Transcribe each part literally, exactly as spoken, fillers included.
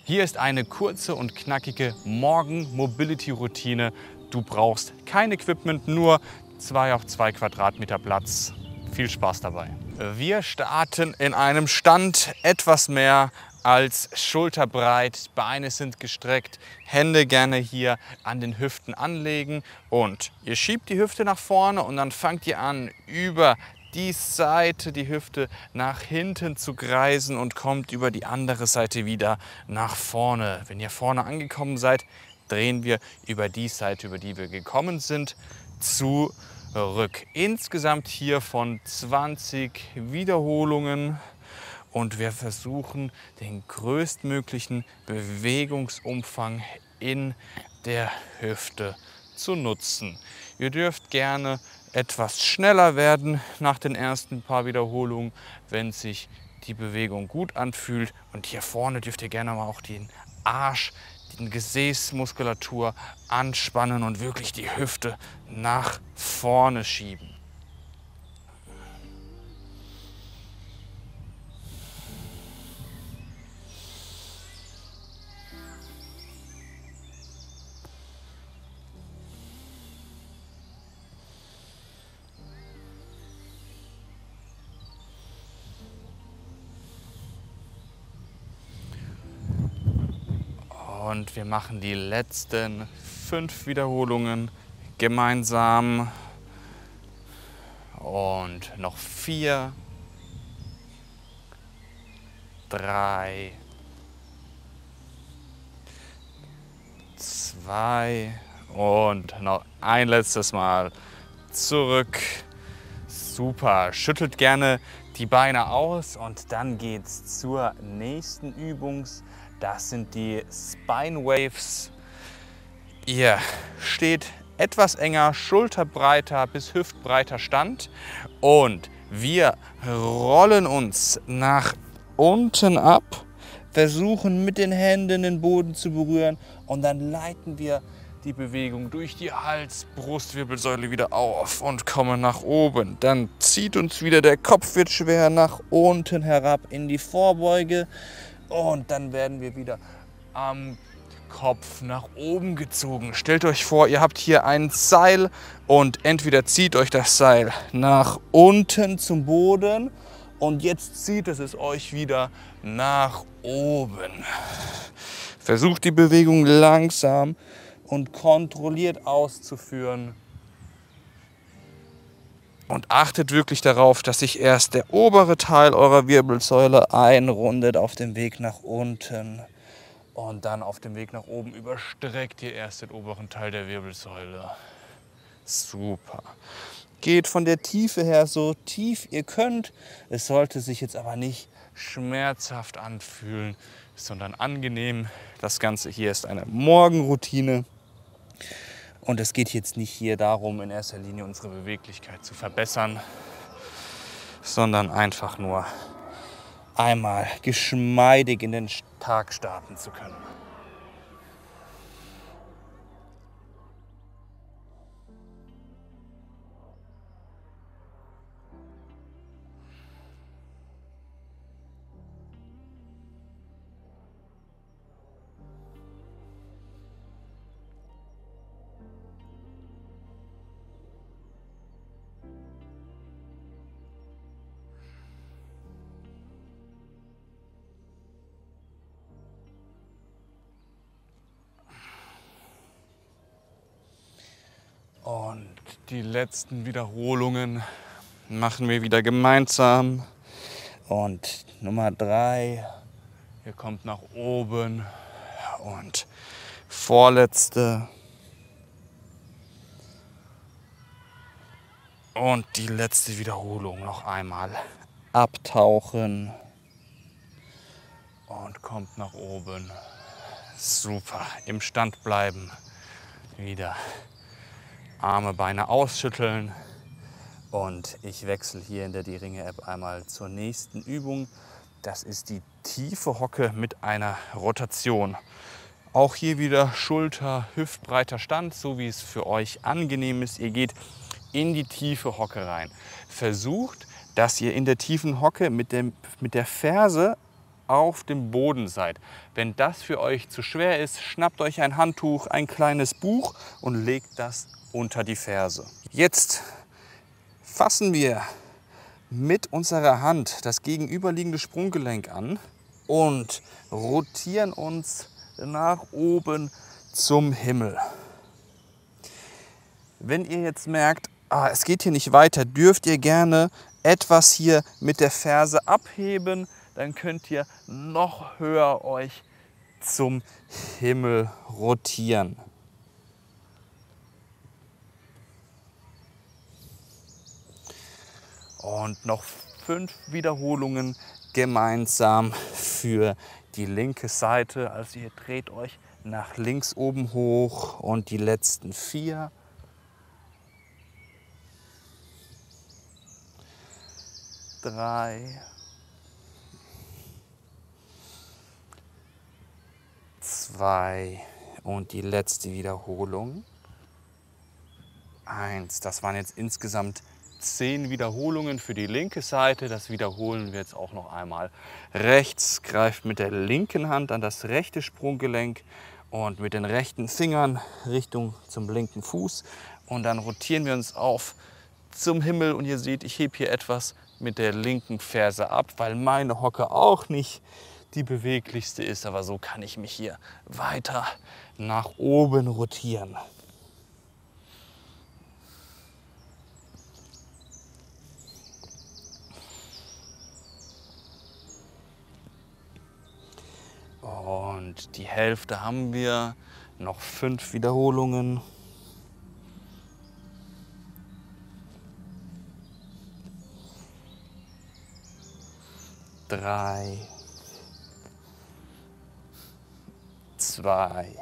Hier ist eine kurze und knackige Morgen-Mobility-Routine. Du brauchst kein Equipment, nur zwei auf zwei Quadratmeter Platz. Viel Spaß dabei. Wir starten in einem Stand etwas mehr als schulterbreit. Beine sind gestreckt, Hände gerne hier an den Hüften anlegen und ihr schiebt die Hüfte nach vorne und dann fangt ihr an, über die Seite die Hüfte nach hinten zu kreisen und kommt über die andere Seite wieder nach vorne. Wenn ihr vorne angekommen seid, drehen wir über die Seite, über die wir gekommen sind, zurück. Insgesamt hier von zwanzig Wiederholungen. Und wir versuchen, den größtmöglichen Bewegungsumfang in der Hüfte zu nutzen. Ihr dürft gerne etwas schneller werden nach den ersten paar Wiederholungen, wenn sich die Bewegung gut anfühlt. Und hier vorne dürft ihr gerne mal auch den Arsch, die Gesäßmuskulatur anspannen und wirklich die Hüfte nach vorne schieben. Und wir machen die letzten fünf Wiederholungen gemeinsam. Und noch vier, drei, zwei und noch ein letztes Mal zurück. Super. Schüttelt gerne die Beine aus und dann geht's zur nächsten Übung. Das sind die Spine Waves. Ihr steht etwas enger, schulterbreiter bis hüftbreiter Stand und wir rollen uns nach unten ab, versuchen mit den Händen den Boden zu berühren und dann leiten wir die Bewegung durch die Hals-Brustwirbelsäule wieder auf und kommen nach oben. Dann zieht uns wieder der Kopf, wird schwer nach unten herab in die Vorbeuge. Und dann werden wir wieder am Kopf nach oben gezogen. Stellt euch vor, ihr habt hier ein Seil und entweder zieht euch das Seil nach unten zum Boden und jetzt zieht es es euch wieder nach oben. Versucht die Bewegung langsam und kontrolliert auszuführen. Und achtet wirklich darauf, dass sich erst der obere Teil eurer Wirbelsäule einrundet auf dem Weg nach unten. Und dann auf dem Weg nach oben überstreckt ihr erst den oberen Teil der Wirbelsäule. Super. Geht von der Tiefe her so tief ihr könnt. Es sollte sich jetzt aber nicht schmerzhaft anfühlen, sondern angenehm. Das Ganze hier ist eine Morgenroutine. Und es geht jetzt nicht hier darum, in erster Linie unsere Beweglichkeit zu verbessern, sondern einfach nur einmal geschmeidig in den Tag starten zu können. Und die letzten Wiederholungen machen wir wieder gemeinsam. Und Nummer drei, ihr kommt nach oben. Und vorletzte. Und die letzte Wiederholung noch einmal. Abtauchen. Und kommt nach oben. Super. Im Stand bleiben. Wieder. Arme, Beine ausschütteln und ich wechsle hier in der Die Ringe App einmal zur nächsten Übung. Das ist die tiefe Hocke mit einer Rotation. Auch hier wieder Schulter, hüftbreiter Stand, so wie es für euch angenehm ist. Ihr geht in die tiefe Hocke rein. Versucht, dass ihr in der tiefen Hocke mit, dem, mit der Ferse auf dem Boden seid. Wenn das für euch zu schwer ist, schnappt euch ein Handtuch, ein kleines Buch und legt das unter die Ferse. Jetzt fassen wir mit unserer Hand das gegenüberliegende Sprunggelenk an und rotieren uns nach oben zum Himmel. Wenn ihr jetzt merkt, ah, es geht hier nicht weiter, dürft ihr gerne etwas hier mit der Ferse abheben. Dann könnt ihr noch höher euch zum Himmel rotieren. Und noch fünf Wiederholungen gemeinsam für die linke Seite. Also ihr dreht euch nach links oben hoch und die letzten vier. Drei. Zwei. Und die letzte Wiederholung. Eins. Das waren jetzt insgesamt zehn Wiederholungen für die linke Seite. Das wiederholen wir jetzt auch noch einmal. Rechts greift mit der linken Hand an das rechte Sprunggelenk und mit den rechten Fingern Richtung zum linken Fuß. Und dann rotieren wir uns auf zum Himmel. Und ihr seht, ich hebe hier etwas mit der linken Ferse ab, weil meine Hocke auch nicht die beweglichste ist. Aber so kann ich mich hier weiter nach oben rotieren. Und die Hälfte haben wir, noch fünf Wiederholungen. Drei, zwei,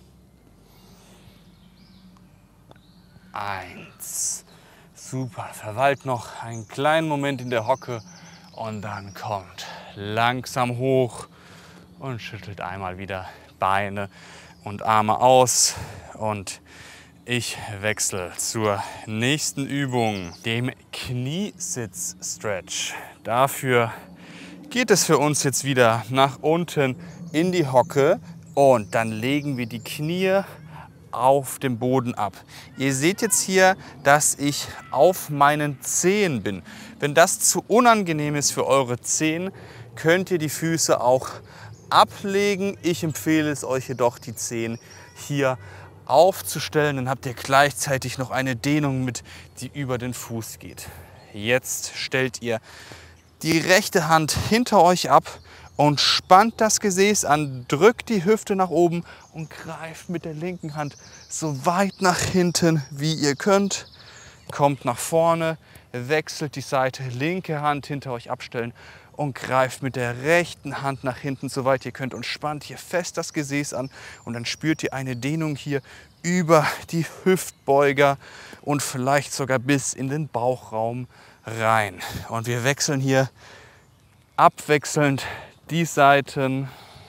eins. Super, verweilt noch einen kleinen Moment in der Hocke und dann kommt langsam hoch und schüttelt einmal wieder Beine und Arme aus. Und ich wechsle zur nächsten Übung, dem Kniesitz-Stretch. Dafür geht es für uns jetzt wieder nach unten in die Hocke und dann legen wir die Knie auf dem Boden ab. Ihr seht jetzt hier, dass ich auf meinen Zehen bin. Wenn das zu unangenehm ist für eure Zehen, könnt ihr die Füße auch ablegen. Ich empfehle es euch jedoch, die Zehen hier aufzustellen. Dann habt ihr gleichzeitig noch eine Dehnung mit, die über den Fuß geht. Jetzt stellt ihr die rechte Hand hinter euch ab und spannt das Gesäß an, drückt die Hüfte nach oben und greift mit der linken Hand so weit nach hinten, wie ihr könnt. Kommt nach vorne, wechselt die Seite, linke Hand hinter euch abstellen und greift mit der rechten Hand nach hinten, soweit ihr könnt und spannt hier fest das Gesäß an. Und dann spürt ihr eine Dehnung hier über die Hüftbeuger und vielleicht sogar bis in den Bauchraum rein. Und wir wechseln hier abwechselnd die Seiten.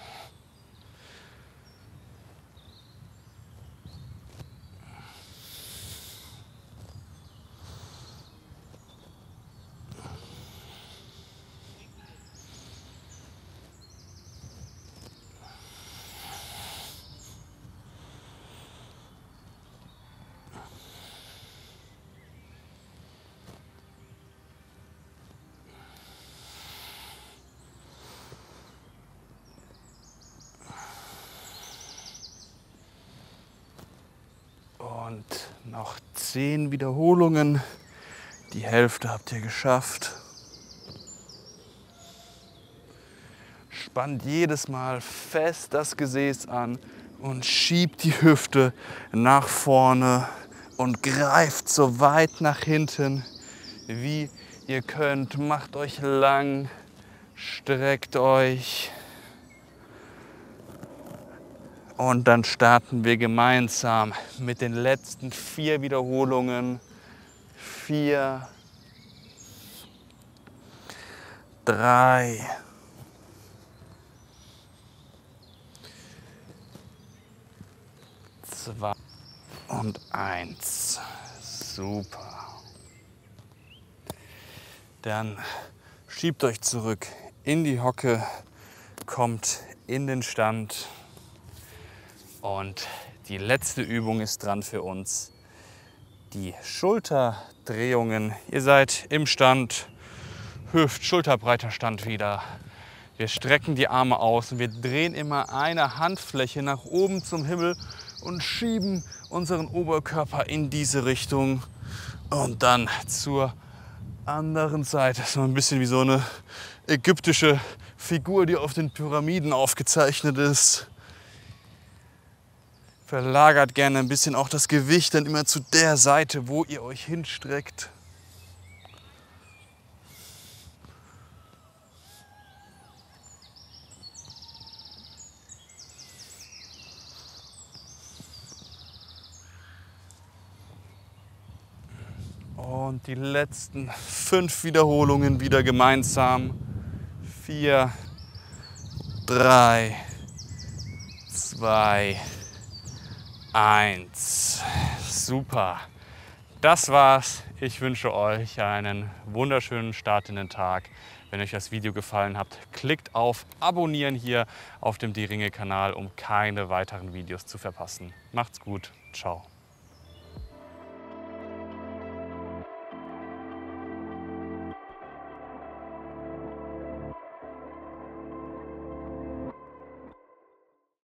Und noch zehn Wiederholungen. Die Hälfte habt ihr geschafft. Spannt jedes Mal fest das Gesäß an und schiebt die Hüfte nach vorne und greift so weit nach hinten, wie ihr könnt. Macht euch lang, streckt euch. Und dann starten wir gemeinsam mit den letzten vier Wiederholungen. Vier, drei, zwei und eins. Super. Dann schiebt euch zurück in die Hocke, kommt in den Stand. Und die letzte Übung ist dran für uns. Die Schulterdrehungen. Ihr seid im Stand, Hüft, schulterbreiter Stand wieder. Wir strecken die Arme aus und wir drehen immer eine Handfläche nach oben zum Himmel und schieben unseren Oberkörper in diese Richtung. Und dann zur anderen Seite. Das ist so ein bisschen wie so eine ägyptische Figur, die auf den Pyramiden aufgezeichnet ist. Verlagert gerne ein bisschen auch das Gewicht dann immer zu der Seite, wo ihr euch hinstreckt. Und die letzten fünf Wiederholungen wieder gemeinsam. Vier, drei, zwei, eins. Super. Das war's. Ich wünsche euch einen wunderschönen Start in den Tag. Wenn euch das Video gefallen hat, klickt auf Abonnieren hier auf dem Die Ringe Kanal, um keine weiteren Videos zu verpassen. Macht's gut. Ciao.